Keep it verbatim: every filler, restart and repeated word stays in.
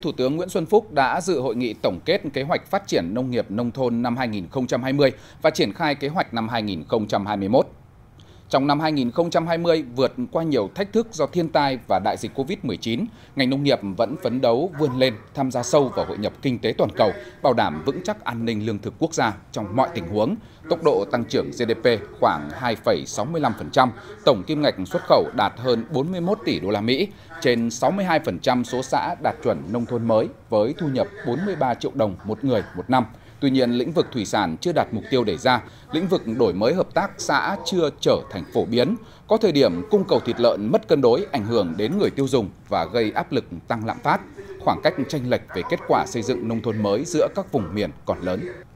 Thủ tướng Nguyễn Xuân Phúc đã dự hội nghị tổng kết kế hoạch phát triển nông nghiệp nông thôn năm hai nghìn không trăm hai mươi và triển khai kế hoạch năm hai nghìn không trăm hai mươi mốt. Trong năm hai nghìn không trăm hai mươi, vượt qua nhiều thách thức do thiên tai và đại dịch Covid mười chín, ngành nông nghiệp vẫn phấn đấu vươn lên, tham gia sâu vào hội nhập kinh tế toàn cầu, bảo đảm vững chắc an ninh lương thực quốc gia trong mọi tình huống. Tốc độ tăng trưởng giê đê pê khoảng hai phẩy sáu mươi lăm phần trăm, tổng kim ngạch xuất khẩu đạt hơn bốn mươi mốt tỷ đô la Mỹ, trên sáu mươi hai phần trăm số xã đạt chuẩn nông thôn mới với thu nhập bốn mươi ba triệu đồng một người một năm. Tuy nhiên, lĩnh vực thủy sản chưa đạt mục tiêu đề ra, lĩnh vực đổi mới hợp tác xã chưa trở thành phổ biến, có thời điểm cung cầu thịt lợn mất cân đối ảnh hưởng đến người tiêu dùng và gây áp lực tăng lạm phát. Khoảng cách chênh lệch về kết quả xây dựng nông thôn mới giữa các vùng miền còn lớn.